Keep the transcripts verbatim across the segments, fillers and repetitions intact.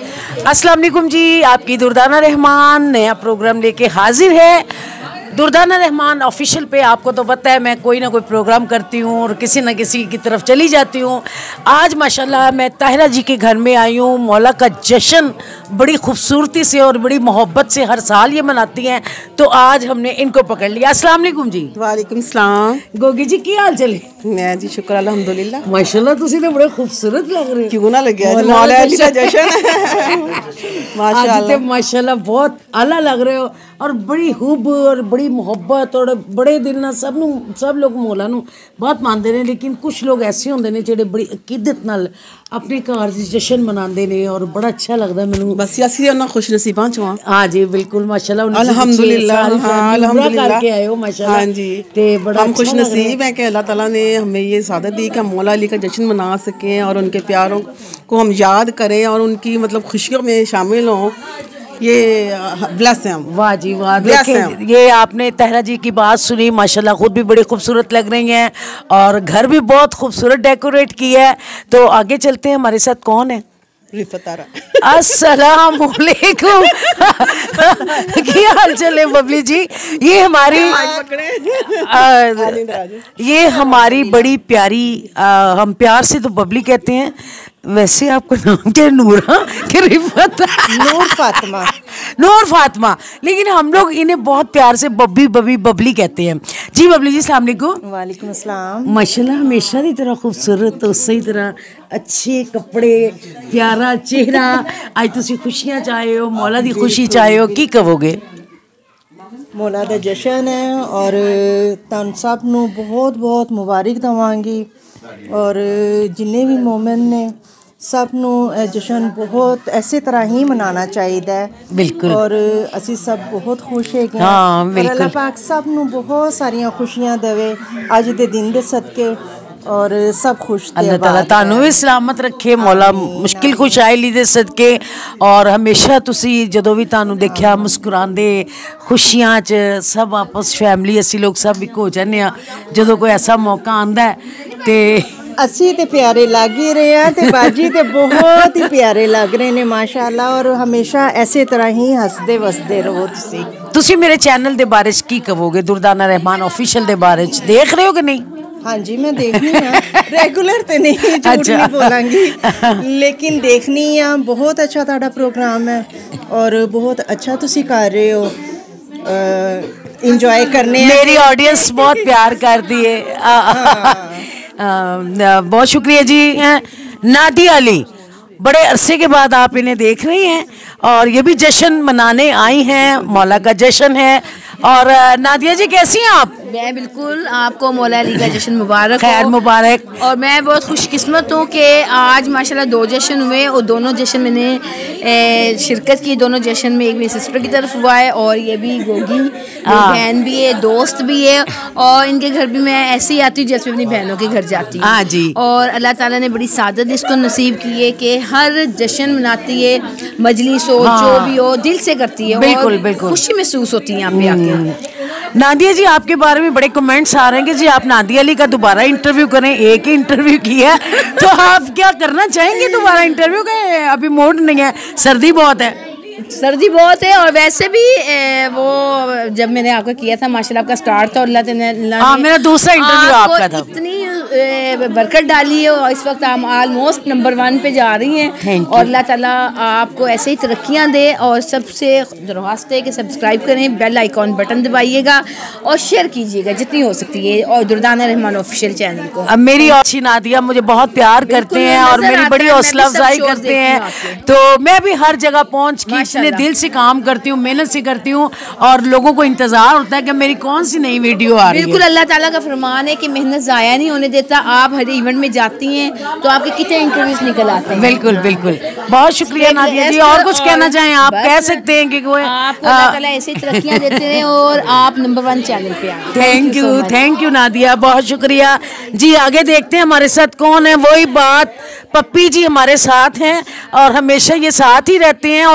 अस्सलाम वालेकुम जी, आपकी दुर्दाना रहमान नया प्रोग्राम लेके हाजिर है। दुर्दाना रहमान ऑफिशियल पे आपको तो पता है मैं कोई ना कोई प्रोग्राम करती हूँ और किसी न किसी की तरफ चली जाती हूँ। आज माशाल्लाह मैं ताहिरा जी के घर में आई हूँ। मौला का जश्न बड़ी खूबसूरती से और बड़ी मोहब्बत से हर साल ये मनाती हैं, तो आज हमने इनको पकड़ लिया। अस्सलाम वालेकुम जी। वालेकुम सलाम। गोगी जी की हाल चले? मैं जी शुक्र अल्हम्दुलिल्लाह। माशाल्लाह तुसी तो बड़े खूबसूरत लग रहे हो। क्यों ना लग गया मौला अली का जश्न माशाल्लाह। माशाल्लाह बहुत आला लग रहे हो और बड़ी हुब और बड़ी मोहब्बत और बड़े दिल ना सब नू सब लोग मौला नू बहुत मानते हैं, लेकिन कुछ लोग ऐसे होंगे ने जेडे बड़ी अकीदत नाल अपने घर जश्न मनाते हैं और बड़ा अच्छा लगता है मैनू। बस असी उन्हां खुश नसीबां चों हां। हाँ जी बिल्कुल माशाल्लाह अल्हम्दुलिल्लाह। हाँ अल्हम्दुलिल्लाह करके आए हो माशाल्लाह। हाँ जी ते बड़ा हम खुश नसीब हैं कि अल्लाह ताला ने हमें ये सादत दी कि हम मौला अली का जश्न मना सकें और उनके प्यारों को हम याद करें और उनकी मतलब खुशियों में शामिल हों। ये ब्लेस हैं हम। वाह जी वाह। देखें ये आपने ताहिरा जी की बात सुनी, माशाल्लाह खुद भी बड़ी खूबसूरत लग रही हैं और घर भी बहुत खूबसूरत डेकोरेट किया है। तो आगे चलते हैं, हमारे साथ कौन है? रिफत आरा। अस्सलाम वालेकुम। क्या हाल चल है बबली जी? ये हमारी आ, ये हमारी बड़ी प्यारी आ, हम प्यार से तो बबली कहते हैं, वैसे आपका नाम क्या है? नूरा कि रिफत? नूर फातिमा। नूर फातिमा, लेकिन हम लोग इन्हें बहुत प्यार से बब्बी बबी बबली कहते हैं। जी बबली जी सलाम अलैकुम। वालेकुम अस्सलाम। माशाल्लाह हमेशा की तरह खूबसूरत तो सही तरह अच्छे कपड़े प्यारा चेहरा। आज तुसी खुशियां चाहे हो, मौला दी खुशी चाहे हो, की कहोगे? मौला दा जश्न है और तुम सब नू बहुत बहुत मुबारक दवांगी और जिन्ने भी मोमिन ने सब नू जश्न बहुत ऐसे तरह ही मनाना चाहिए। बिल्कुल। और असी सब बहुत खुश है। हाँ बिल्कुल। अल्लाह पाक सब नू बहुत सारियां खुशियां देवे अज दे दिन दे सदके और सब खुश। अल्लाह ताला तानू भी सलामत रखे मौला, मुश्किल खुशहाली दे सदके। और हमेशा तुसी जदों भी तानू देखिया मुस्कुरांदे खुशियां च सब आपस फैमिली असी लोग सब एक हो जाने आ जदों कोई ऐसा मौका आंदा है। ते असी ते प्यारे लग ही रहे हैं ते बाजी ते बहुत ही प्यारे लग रहे ने माशाल्लाह। और हमेशा ऐसे तरह ही हसदे वसदे रहो। तुसी तुसी मेरे चैनल दे बारे च की कहोगे? दुर्दाना रहमान ऑफिशियल दे बारे च देख रहे हो कि नहीं? हाँ जी मैं देखनी हाँ, रेगुलर तो नहीं, झूठ अच्छा। नहीं बोलांगी, लेकिन देखनी हाँ। बहुत अच्छा ताड़ा प्रोग्राम है और बहुत अच्छा तुसी कर रहे हो, इंजॉय करने। मेरी ऑडियंस बहुत प्यार करती है। बहुत शुक्रिया जी। नादिया अली, बड़े अरसे के बाद आप इन्हें देख रही हैं और ये भी जश्न मनाने आई हैं, मौला का जश्न है। और नादिया जी कैसी हैं आप? मैं बिल्कुल, आपको मौला अली का जश्न मुबारक। खैर मुबारक। और मैं बहुत खुशकिस्मत हूँ कि आज माशाल्लाह दो जश्न हुए और दोनों जश्न मैंने ए, शिरकत की। दोनों जश्न में एक मेरी सिस्टर की तरफ हुआ है और ये भी गोगी बहन भी है, दोस्त भी है। और इनके घर भी मैं ऐसे ही आती हूँ जैसे अपनी बहनों के घर जाती हूँ। हाँ जी। और अल्लाह ताला ने बड़ी सादत इसको नसीब की है कि हर जश्न मनाती है, मजलिस हो हाँ। जो भी हो दिल से करती है। बिल्कुल और बिल्कुल खुशी महसूस होती है यहाँ पे आके। नादिया जी आपके बारे में बड़े कमेंट्स आ रहे हैं कि जी आप नादिया अली का दोबारा इंटरव्यू करें। एक ही इंटरव्यू किया तो आप क्या करना चाहेंगे दोबारा इंटरव्यू का? अभी मूड नहीं है, सर्दी बहुत है। सर्दी बहुत है और वैसे भी ए, वो जब मैंने आपका किया था माशाल्लाह आपका स्टार्ट था, अल्लाह ने हाँ मेरा दूसरा इंटरव्यू आपका था। इतनी ए, बरकत डाली है और इस वक्त हम ऑलमोस्ट नंबर वन पे जा रही हैं। और अल्लाह ताला आपको ऐसे ही तरक्कियाँ दे। और सबसे दरख्वास्त है कि सब्सक्राइब करें, बेल आइकॉन बटन दबाइएगा और शेयर कीजिएगा जितनी हो सकती है और दुर्दाना रहमान ऑफिशियल चैनल को। अब मेरी अच्छी नादिया मुझे बहुत प्यार करते हैं और मेरी बड़ी हौसला अफजाई करते हैं, तो मैं भी हर जगह पहुँच के इतने दिल से काम करती हूँ, मेहनत से करती हूँ और लोगों को इंतजार होता है कि मेरी कौन सी नई वीडियो आ रही है। बिल्कुल अल्लाह ताला का फरमान है कि मेहनत ज़ाया नहीं होने देता। आप हर इवेंट में जाती हैं तो आपके कितने इंटरव्यूज निकल आते हैं। बिल्कुल बिल्कुल बहुत शुक्रिया नादिया जी। और कुछ कहना चाहें आप? कह सकते हैं कि कोई आपको अल्लाह ताला ऐसी तरक्कियां देते हैं और आप नंबर वन चैनल पे आए। Thank you thank you Nadia, बहुत शुक्रिया जी। आगे देखते हैं हमारे साथ कौन है। वही बात, पप्पी जी हमारे साथ हैं और हमेशा ये साथ ही रहते हैं और उनकी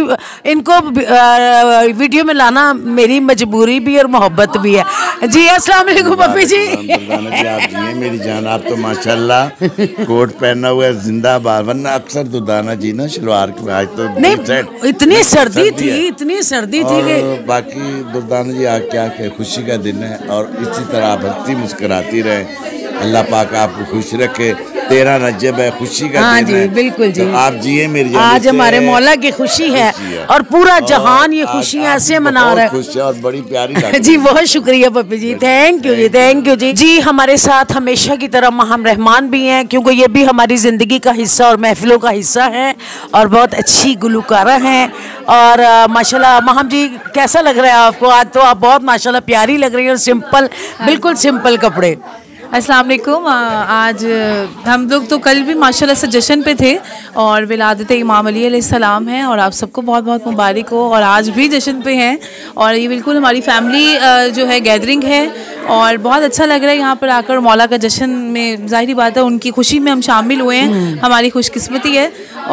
इनको वीडियो में लाना मेरी मजबूरी भी और मोहब्बत भी है जी। अस्सलाम वालेकुम पप्पी जी। आप जी मेरी जान, आप तो माशाल्लाह कोट पहना हुआ है, जिंदाबाद। वरना अक्सर दुर्दाना जी ना शलवार के, आज तो नहीं इतनी सर्दी थी, इतनी सर्दी थी कि बाकी दुर्दाना जी आज क्या क्या खुशी का दिन है और इसी तरह आप हंसती मुस्कुराती रहे, अल्लाह पाक आपको खुश रखे। तेरह रजब है, खुशी का हाँ दिन जी, है। बिल्कुल जी। तो आप जिए मेरी जान, आज हमारे मौला की खुशी है और पूरा जहान ये खुशियाँ ऐसे मना रहा है। खुश है और बड़ी प्यारी जी बहुत शुक्रिया पप्पी जी, थैंक यू जी, थैंक यू जी। जी हमारे साथ हमेशा की तरह माहम रहमान भी हैं, क्योंकि ये भी हमारी ज़िंदगी का हिस्सा और महफिलों का हिस्सा है और बहुत अच्छी गुलकारा हैं। और माशाल्लाह माहम जी कैसा लग रहा है आपको? आज तो आप बहुत माशाल्लाह प्यारी लग रही हैं और सिंपल, बिल्कुल सिंपल कपड़े। अस्सलाम वालेकुम। आज हम लोग तो कल भी माशाल्लाह से जश्न पे थे और विलादत इमाम अली अलैहिस्सलाम है और आप सबको बहुत बहुत मुबारक हो। और आज भी जश्न पे हैं और ये बिल्कुल हमारी फैमिली जो है गैदरिंग है और बहुत अच्छा लग रहा है यहाँ पर आकर। मौला का जश्न में ज़ाहिर बात है उनकी खुशी में हम शामिल हुए हैं, हमारी खुशकिस्मती है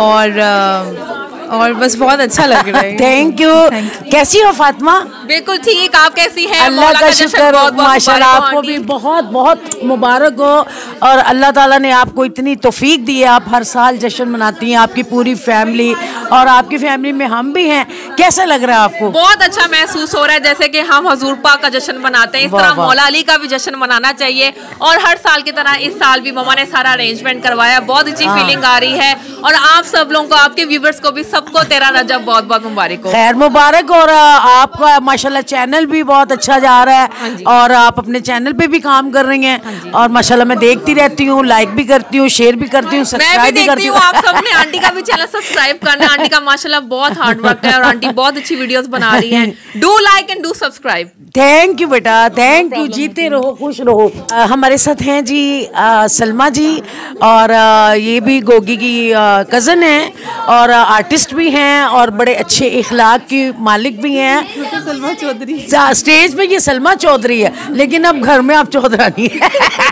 और और बस बहुत अच्छा लग रहा है। Thank you. कैसी हो फातिमा? बिल्कुल ठीक, आप कैसी हैं? अल्लाह का शुक्र, माशाल्लाह आपको भी बहुत बहुत मुबारक हो और अल्लाह ताला ने आपको इतनी तौफीक दी है, आप हर साल जश्न मनाती हैं, आपकी पूरी फैमिली और आपकी फैमिली में हम भी हैं। कैसा लग रहा है आपको? बहुत अच्छा महसूस हो रहा है, जैसे कि हम हजूर पाक का जश्न मनाते हैं, इस तरह मौला अली का भी जश्न मनाना चाहिए। और हर साल की तरह इस साल भी मम्मा ने सारा अरेंजमेंट करवाया, बहुत अच्छी फीलिंग आ रही है। और आप सब लोगों को, आपके व्यूवर्स को भी सबको तेरह रजब बहुत बहुत मुबारक हो। खैर मुबारक। और आपका माशाल्लाह चैनल भी बहुत अच्छा जा रहा है और आप अपने चैनल पे भी काम कर रही हैं और माशाल्लाह मैं देखती रहती हूँ, लाइक भी करती हूँ, शेयर भी करती हूँ, सब्सक्राइब भी करती हूँ। आप सबने आंटी का भी चैनल सब्सक्राइब करना। आंटी का माशाल्लाह बहुत हार्ड वर्क है और आंटी बहुत अच्छी वीडियोस बना रही हैं। Do like and do subscribe. Thank you बेटा, थैंक यू। जीते रहो, खुश रहो। आ, हमारे साथ हैं जी आ, सलमा जी और आ, ये भी गोगी की कज़न है और आर्टिस्ट भी हैं और बड़े अच्छे इखलाक की मालिक भी हैं। सलमा चौधरी स्टेज पे ये सलमा चौधरी है, लेकिन अब घर में आप चौधरानी है।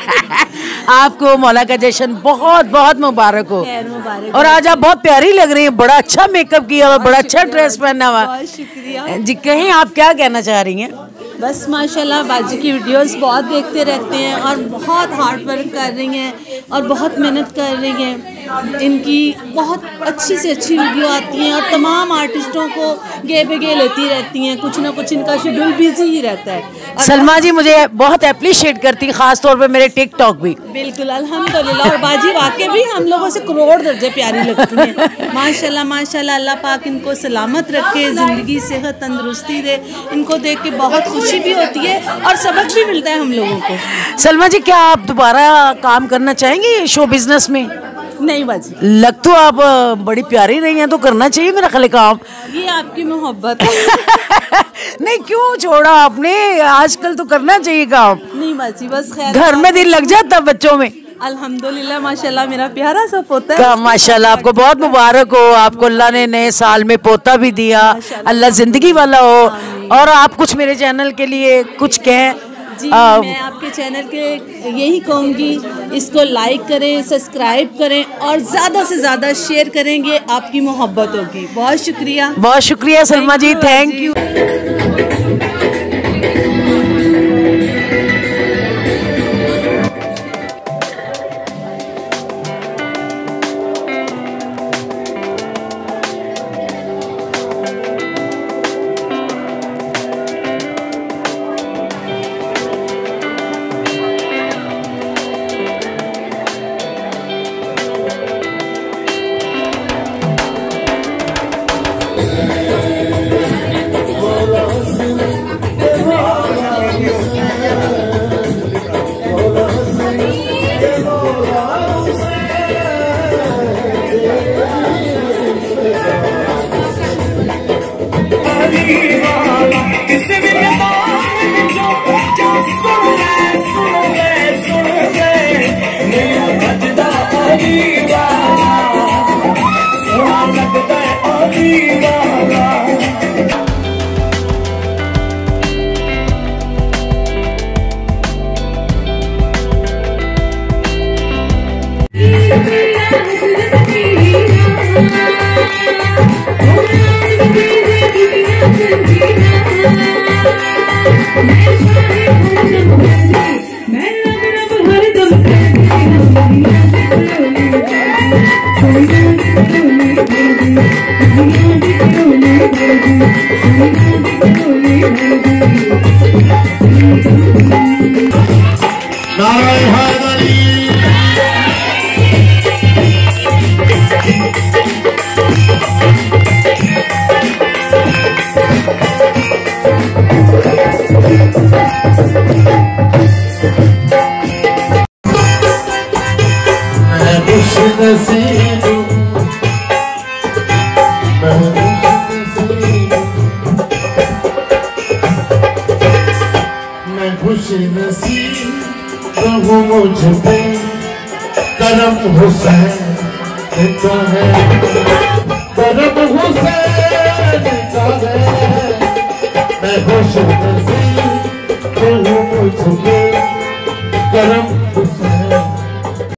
आपको मौला का जश्न बहुत बहुत मुबारक हो। मुबारक। और आज आप बहुत प्यारी लग रही हैं, बड़ा अच्छा मेकअप किया और बड़ा अच्छा ड्रेस पहना हुआ। बहुत शुक्रिया जी। कहीं आप क्या कहना चाह रही हैं? बस माशाल्लाह बाजी की वीडियोस बहुत देखते रहते हैं और बहुत हार्ड वर्क कर रही हैं और बहुत मेहनत कर रही हैं। इनकी बहुत अच्छी से अच्छी वीडियो आती हैं और तमाम आर्टिस्टों को गे बेगे लेती रहती हैं, कुछ ना कुछ इनका शेड्यूल बिजी ही रहता है। सलमा जी मुझे बहुत अप्रिशिएट करती हैं, खास तौर पे मेरे टिकटॉक भी। बिल्कुल अल्हम्दुलिल्लाह। और बाजी वाकई भी हम लोगों से करोड़ दर्जे प्यारी लगती हैं। माशाल्लाह माशाल्लाह, अल्लाह पाक इनको सलामत रखे, ज़िंदगी सेहत तंदुरुस्ती दे। इनको देख के बहुत खुशी भी होती है और सबक भी मिलता है हम लोगों को। सलमा जी क्या आप दोबारा काम करना चाहेंगी शो बिजनेस में? नहीं बाजी, लग तो आप बड़ी प्यारी रही हैं, तो करना चाहिए मेरा ख्याल काम। ये आपकी मोहब्बत है। नहीं क्यों छोड़ा आपने, आजकल तो करना चाहिए काम। नहीं बाजी, बस खैर घर में दिल लग जाता बच्चों में। अल्हम्दुलिल्लाह माशाल्लाह मेरा प्यारा सा पोता है। माशाल्लाह आपको बहुत मुबारक हो, आपको अल्लाह ने नए साल में पोता भी दिया, अल्लाह जिंदगी वाला हो। और आप कुछ मेरे चैनल के लिए कुछ कहें? जी आ, मैं आपके चैनल के यही कहूँगी, इसको लाइक करें, सब्सक्राइब करें और ज़्यादा से ज़्यादा शेयर करेंगे, आपकी मोहब्बत होगी। बहुत शुक्रिया, बहुत शुक्रिया Salma ji, thank you. Oh, Karam Hussain का है, करम हुसैन का है, मैं खुश नसीब हूँ मुझ पे करम